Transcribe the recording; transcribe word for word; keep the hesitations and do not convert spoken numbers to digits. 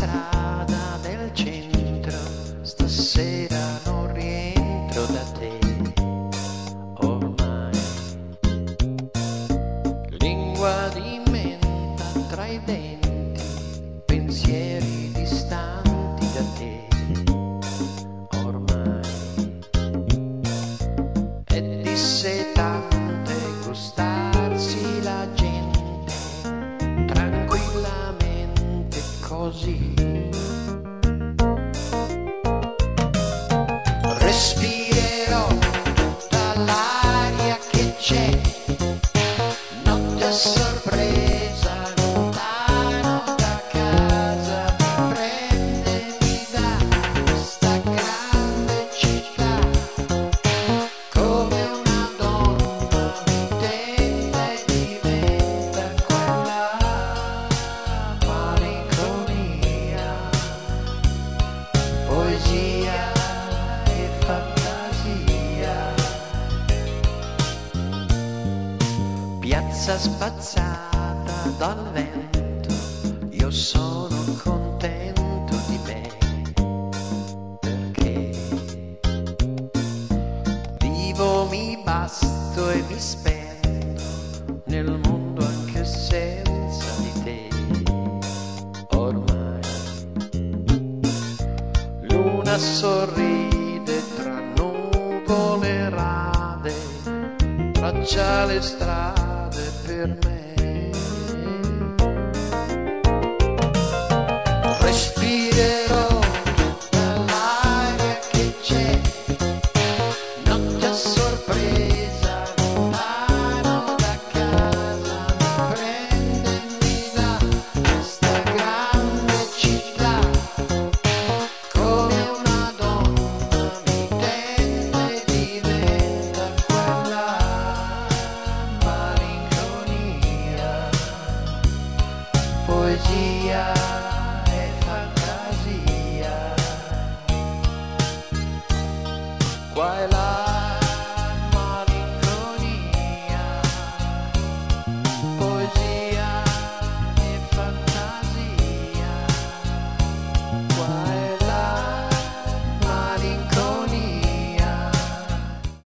strada del centro, stasera non rientro da te. Ormai lingua di menta tra i denti, pensieri distanti da te. Ormai è dissetante gustarsi la gente tranquillamente così. Respirerò tutta l'aria che c'è, notte a sorpresa, lontano da casa, mi prende, mi dà questa grande città, come una donna mi tende e diventa quella malinconia, poesia e fantasia. Piazza spazzata dal vento, io sono contento di me, perché vivo, mi basto e mi spendo nel mondo anche senza di te. Ormai luna sorride tra nuvole rade, traccia le strade per me. Respirerò tutta l'aria che c'è, notte a sorpresa, lontano da casa, mi prende e mi dà questa grande città, come una donna mi tende e diventa quella malinconia, poesia